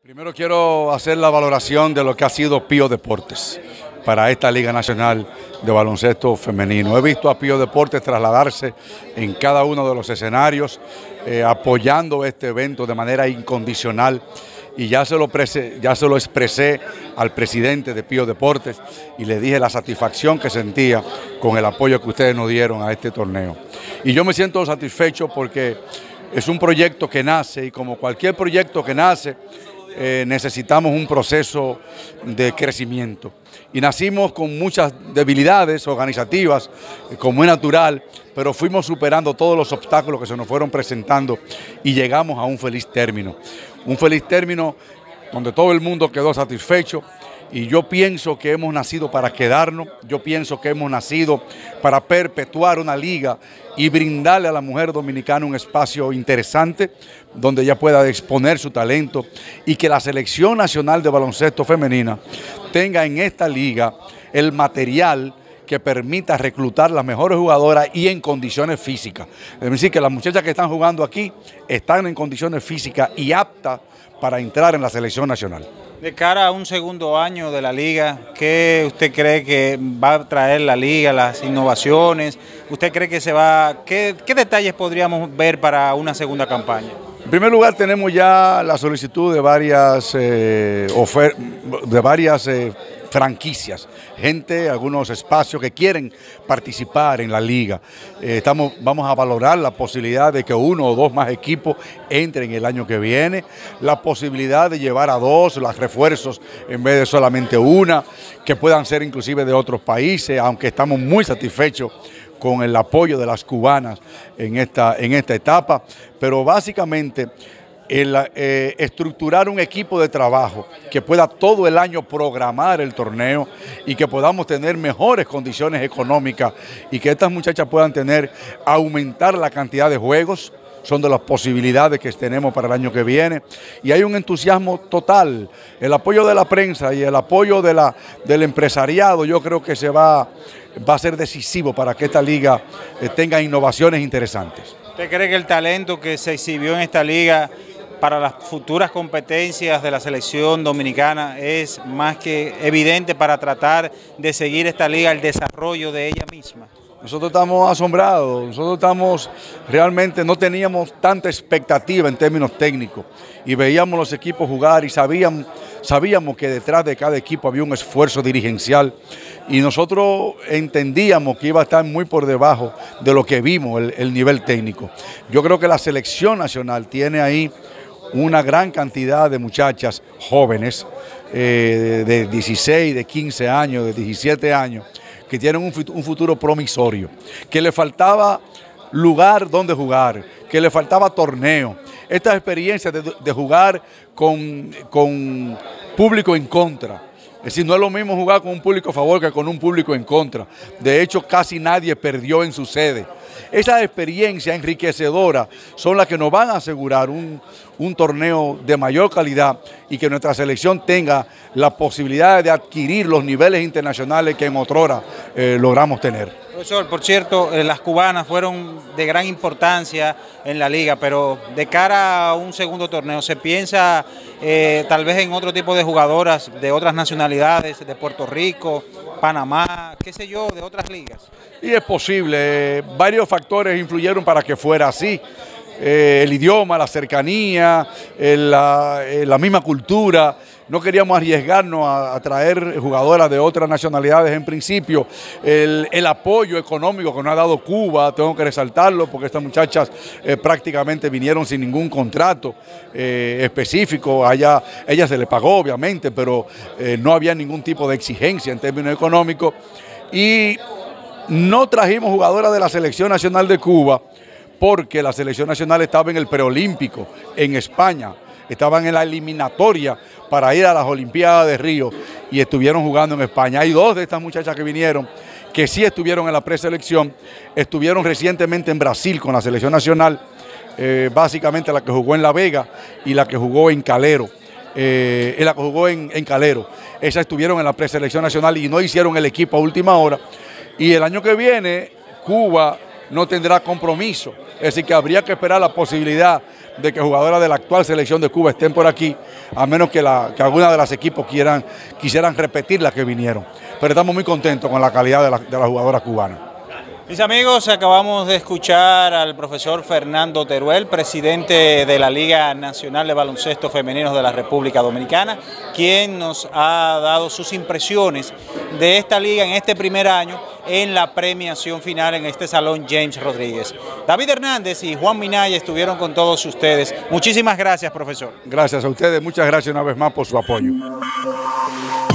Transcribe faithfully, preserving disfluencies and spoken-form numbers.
Primero quiero hacer la valoración de lo que ha sido Pío Deportes para esta Liga Nacional de Baloncesto Femenino. He visto a Pío Deportes trasladarse en cada uno de los escenarios, eh, apoyando este evento de manera incondicional, y ya se, lo prese, ya se lo expresé al presidente de Pío Deportes y le dije la satisfacción que sentía con el apoyo que ustedes nos dieron a este torneo. Y yo me siento satisfecho porque es un proyecto que nace, y como cualquier proyecto que nace, Eh, necesitamos un proceso de crecimiento. Y nacimos con muchas debilidades organizativas, eh, como es natural, pero fuimos superando todos los obstáculos que se nos fueron presentando y llegamos a un feliz término. Un feliz término donde todo el mundo quedó satisfecho. Y yo pienso que hemos nacido para quedarnos, yo pienso que hemos nacido para perpetuar una liga y brindarle a la mujer dominicana un espacio interesante donde ella pueda exponer su talento, y que la Selección Nacional de Baloncesto Femenina tenga en esta liga el material que permita reclutar las mejores jugadoras y en condiciones físicas. Es decir, que las muchachas que están jugando aquí están en condiciones físicas y aptas para entrar en la Selección Nacional. De cara a un segundo año de la liga, ¿qué usted cree que va a traer la liga, las innovaciones? ¿Usted cree que se va, qué, qué detalles podríamos ver para una segunda campaña? En primer lugar, tenemos ya la solicitud de varias, eh, ofer de varias eh, franquicias, gente, algunos espacios que quieren participar en la liga. Eh, estamos, vamos a valorar la posibilidad de que uno o dos más equipos entren el año que viene, la posibilidad de llevar a dos los refuerzos en vez de solamente una, que puedan ser inclusive de otros países, aunque estamos muy satisfechos con el apoyo de las cubanas en esta, en esta etapa, pero básicamente el, eh, estructurar un equipo de trabajo que pueda todo el año programar el torneo y que podamos tener mejores condiciones económicas y que estas muchachas puedan tener, aumentar la cantidad de juegos, son de las posibilidades que tenemos para el año que viene, y hay un entusiasmo total. El apoyo de la prensa y el apoyo de la, del empresariado, yo creo que se va, va a ser decisivo para que esta liga eh, tenga innovaciones interesantes. ¿Usted cree que el talento que se exhibió en esta liga para las futuras competencias de la selección dominicana es más que evidente para tratar de seguir esta liga, el desarrollo de ella misma? Nosotros estamos asombrados, nosotros estamos realmente, no teníamos tanta expectativa en términos técnicos y veíamos los equipos jugar y sabíamos, sabíamos que detrás de cada equipo había un esfuerzo dirigencial, y nosotros entendíamos que iba a estar muy por debajo de lo que vimos, el, el nivel técnico. Yo creo que la selección nacional tiene ahí una gran cantidad de muchachas jóvenes, eh, de dieciséis, de quince años, de diecisiete años, que tienen un futuro promisorio, que le faltaba lugar donde jugar, que le faltaba torneo. Esta experiencia de, de jugar con, con público en contra, es decir, no es lo mismo jugar con un público a favor que con un público en contra. De hecho, casi nadie perdió en su sede. Esas experiencias enriquecedoras son las que nos van a asegurar un, un torneo de mayor calidad y que nuestra selección tenga la posibilidad de adquirir los niveles internacionales que en otrora eh, logramos tener. Profesor, por cierto, eh, las cubanas fueron de gran importancia en la liga, pero de cara a un segundo torneo, ¿se piensa eh, tal vez en otro tipo de jugadoras de otras nacionalidades, de Puerto Rico, Panamá, qué sé yo, de otras ligas? Y es posible, eh, varios factores influyeron para que fuera así. Eh, el idioma, la cercanía, eh, la, eh, la misma cultura. No queríamos arriesgarnos a, a traer jugadoras de otras nacionalidades en principio. El, el apoyo económico que nos ha dado Cuba, tengo que resaltarlo, porque estas muchachas eh, prácticamente vinieron sin ningún contrato eh, específico. Allá, ella se le pagó, obviamente, pero eh, no había ningún tipo de exigencia en términos económicos. Y no trajimos jugadoras de la Selección Nacional de Cuba porque la Selección Nacional estaba en el preolímpico en España, estaban en la eliminatoria para ir a las Olimpiadas de Río y estuvieron jugando en España. Hay dos de estas muchachas que vinieron que sí estuvieron en la preselección, estuvieron recientemente en Brasil con la Selección Nacional, eh, básicamente la que jugó en La Vega y la que jugó en Calero. Eh, la que jugó en, en Calero. Esas estuvieron en la preselección nacional y no hicieron el equipo a última hora. Y el año que viene Cuba no tendrá compromiso, es decir, que habría que esperar la posibilidad de que jugadoras de la actual selección de Cuba estén por aquí, a menos que, la, que alguna de las equipos quieran, quisieran repetir las que vinieron. Pero estamos muy contentos con la calidad de, la, de las jugadoras cubanas. Mis amigos, acabamos de escuchar al profesor Fernando Teruel, presidente de la Liga Nacional de Baloncesto Femenino de la República Dominicana, quien nos ha dado sus impresiones de esta liga en este primer año en la premiación final en este salón James Rodríguez. David Hernández y Juan Minaya estuvieron con todos ustedes. Muchísimas gracias, profesor. Gracias a ustedes, muchas gracias una vez más por su apoyo.